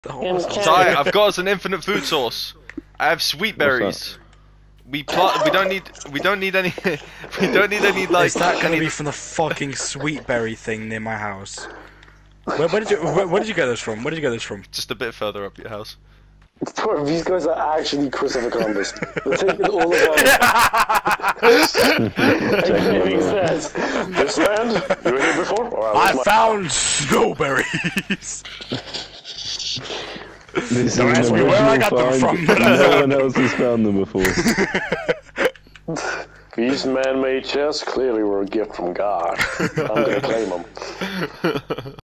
Ty, I've got us an infinite food source. I have sweet berries. We don't need any. We don't need any like. Is that gonna be from the fucking sweet berry thing near my house? Where did you get this from? Where did you get this from? Just a bit further up your house. These guys are actually Chrisopher Columbus. They're taking all of our... He says, this land, you were here before? Or I found snowberries! Don't ask me where I got them from, but no one else has found them before. These man-made chests clearly were a gift from God. I'm gonna claim them.